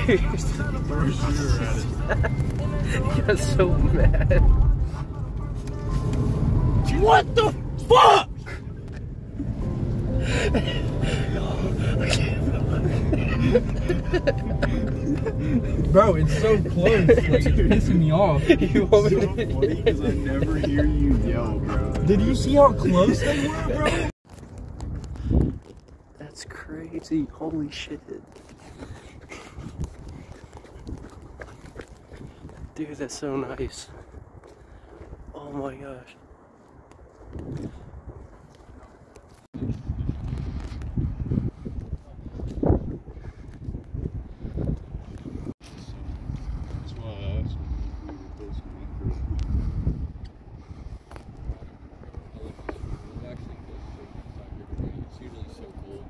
Throw a shooter at it. He got so mad. What the fuck? Bro, it's so close. Like, it's pissing me off. You want me So funny because I never hear you yell, bro. Did you see how close they were, bro? That's crazy. Holy shit. Dude, that's so nice. Oh my gosh. That's why I asked him if we were close to me. Actually, it's usually so cold.